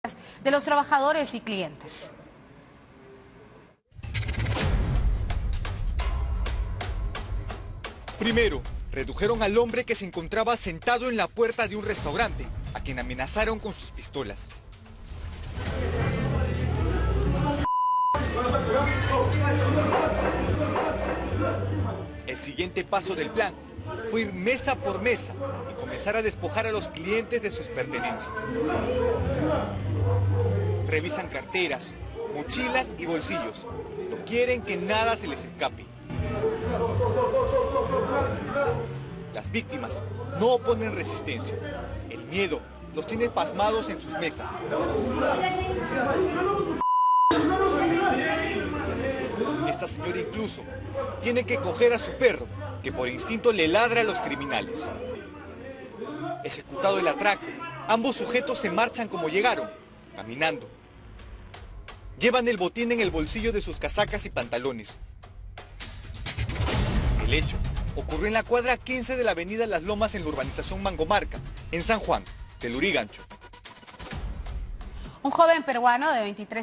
de los trabajadores y clientes. Primero, redujeron al hombre que se encontraba sentado en la puerta de un restaurante, a quien amenazaron con sus pistolas. El siguiente paso del plan fue ir mesa por mesa y comenzar a despojar a los clientes de sus pertenencias. Revisan carteras, mochilas y bolsillos. No quieren que nada se les escape. Las víctimas no oponen resistencia. El miedo los tiene pasmados en sus mesas. Esta señora incluso tiene que coger a su perro, que por instinto le ladra a los criminales. Ejecutado el atraco, ambos sujetos se marchan como llegaron, caminando. Llevan el botín en el bolsillo de sus casacas y pantalones. El hecho ocurrió en la cuadra 15 de la avenida Las Lomas, en la urbanización Mangomarca, en San Juan, del Lurigancho. Un joven peruano de 23